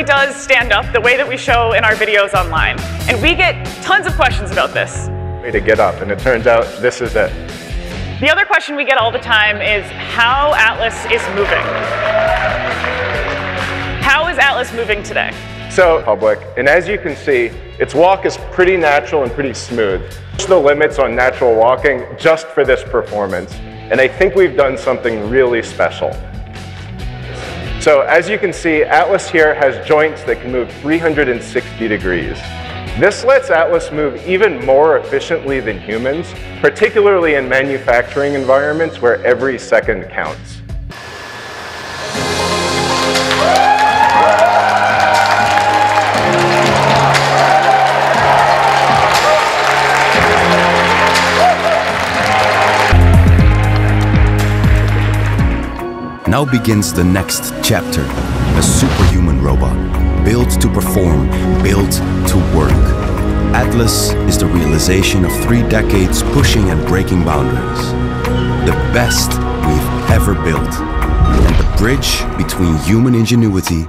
really does stand up the way that we show in our videos online. And we get tons of questions about this. Way to get up, and it turns out this is it. The other question we get all the time is how Atlas is moving. How is Atlas moving today? So, public, and as you can see, its walk is pretty natural and pretty smooth. Push the limits on natural walking just for this performance, and I think we've done something really special. So, as you can see, Atlas here has joints that can move 360 degrees. This lets Atlas move even more efficiently than humans, particularly in manufacturing environments where every second counts. Now begins the next chapter, a superhuman robot, built to perform, built to work. Atlas is the realization of 3 decades pushing and breaking boundaries. The best we've ever built, and the bridge between human ingenuity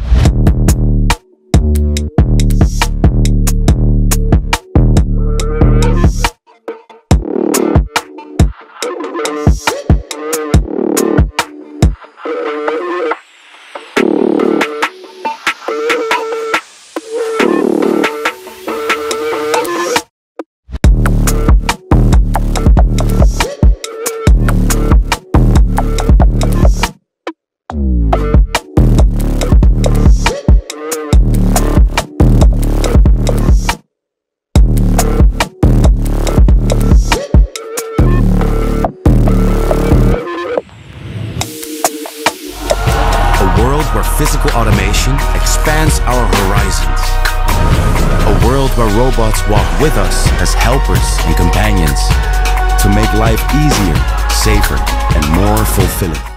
where physical automation expands our horizons. A world where robots walk with us as helpers and companions to make life easier, safer, and more fulfilling.